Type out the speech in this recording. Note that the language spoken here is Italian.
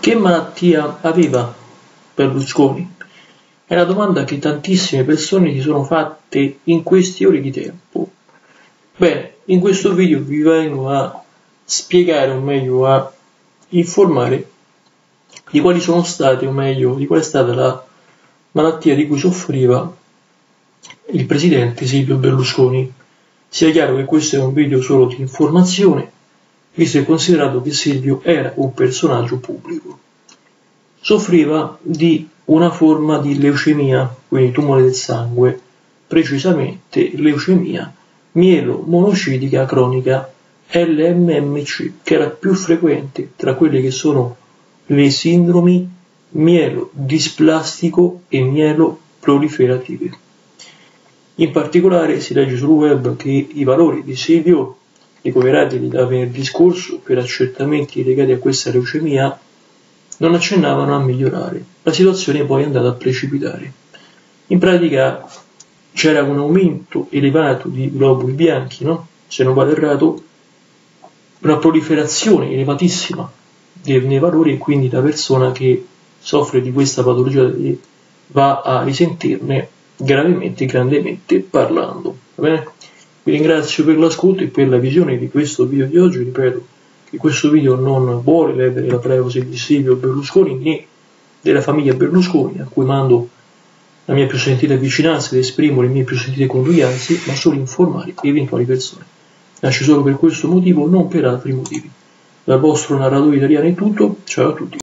Che malattia aveva Berlusconi? È una domanda che tantissime persone si sono fatte in queste ore di tempo. Bene, in questo video vi vengo a spiegare, o meglio a informare di quali sono state, o meglio, di qual è stata la malattia di cui soffriva il presidente Silvio Berlusconi. Sia chiaro che questo è un video solo di informazione, visto e considerato che Silvio era un personaggio pubblico. Soffriva di una forma di leucemia, quindi tumore del sangue, precisamente leucemia mielomonocitica cronica LMMC, che era più frequente tra quelle che sono le sindromi mielodisplastico e mieloproliferative. In particolare si legge sul web che i valori di Silvio, ricoverati da venerdì scorso per accertamenti legati a questa leucemia, non accennavano a migliorare. La situazione poi è andata a precipitare. In pratica c'era un aumento elevato di globuli bianchi, se non vado errato, una proliferazione elevatissima nei valori, e quindi la persona che soffre di questa patologia va a risentirne gravemente, grandemente parlando. Va bene? Vi ringrazio per l'ascolto e per la visione di questo video di oggi. Ripeto che questo video non vuole ledere la privacy di Silvio Berlusconi né della famiglia Berlusconi, a cui mando la mia più sentita vicinanza ed esprimo le mie più sentite condoglianze, ma solo informare eventuali persone. Nasce solo per questo motivo, non per altri motivi. Dal vostro narratore italiano è tutto, ciao a tutti.